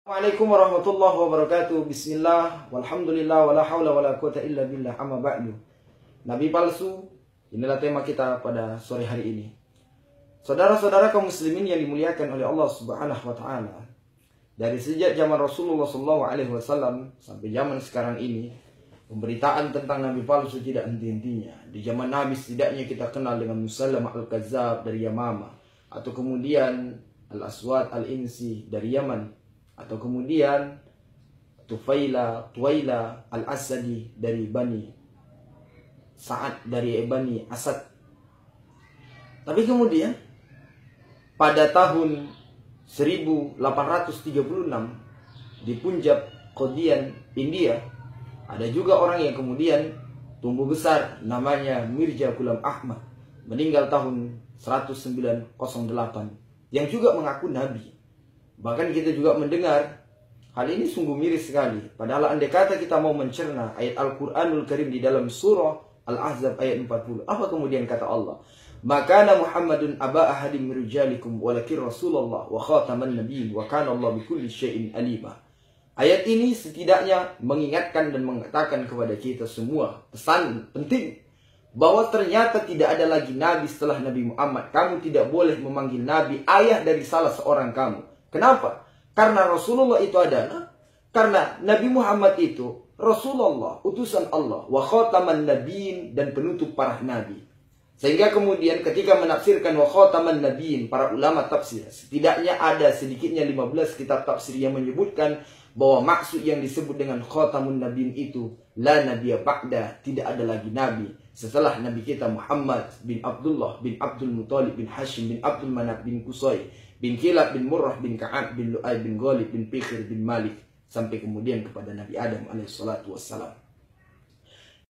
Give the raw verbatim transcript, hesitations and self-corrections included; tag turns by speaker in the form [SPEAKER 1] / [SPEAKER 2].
[SPEAKER 1] Assalamualaikum warahmatullahi wabarakatuh. Bismillah, walhamdulillah, wala hawla wala quwata illa billah, amma ba'du. Nabi palsu, inilah tema kita pada sore hari ini. Saudara-saudara kaum muslimin yang dimuliakan oleh Allah Subhanahu wa taala. Dari sejak zaman Rasulullah shallallahu alaihi wasallam sampai zaman sekarang ini, pemberitaan tentang nabi palsu tidak henti-hentinya. Di zaman Nabi setidaknya kita kenal dengan Musailamah al-Kadzdzab dari Yamamah, atau kemudian Al-Aswad al-Insi dari Yaman, atau kemudian Tufaila, Tuwaila al-Asadi dari Bani Sa'ad, dari Bani Asad. Tapi kemudian pada tahun seribu delapan ratus tiga puluh enam di Punjab, Qadian, India, ada juga orang yang kemudian tumbuh besar namanya Mirza Ghulam Ahmad, meninggal tahun seribu sembilan ratus delapan, yang juga mengaku nabi. Bahkan kita juga mendengar hal ini sungguh miris sekali. Padahal andai kata kita mau mencerna ayat Al-Quranul Karim di dalam surah Al-Ahzab ayat empat puluh. Apa kemudian kata Allah? Makana Muhammadun aba ahadim min rijalikum walakin Rasulullah wa khataman nabiyyin wa kana Allah bikulli syai'in alima. Ayat ini setidaknya mengingatkan dan mengatakan kepada kita semua pesan penting, bahwa ternyata tidak ada lagi nabi setelah Nabi Muhammad. Kamu tidak boleh memanggil nabi ayah dari salah seorang kamu. Kenapa? Karena Rasulullah itu adalah, karena Nabi Muhammad itu Rasulullah, utusan Allah, wa khataman nabiyyin, dan penutup para nabi. Sehingga kemudian ketika menafsirkan wa khataman nabiyyin, para ulama tafsir, setidaknya ada sedikitnya lima belas kitab tafsir yang menyebutkan bahwa maksud yang disebut dengan khatamun nabiyyin itu la nabiyya ba'da, tidak ada lagi nabi setelah nabi kita Muhammad bin Abdullah bin Abdul Muthalib bin Hashim bin Abdul Manaf bin Qusay bin Kilab bin Murrah bin Ka'ab bin Lu'ay bin Ghalib bin Fikhir bin Malik, sampai kemudian kepada Nabi Adam alaihissalatu wassalam.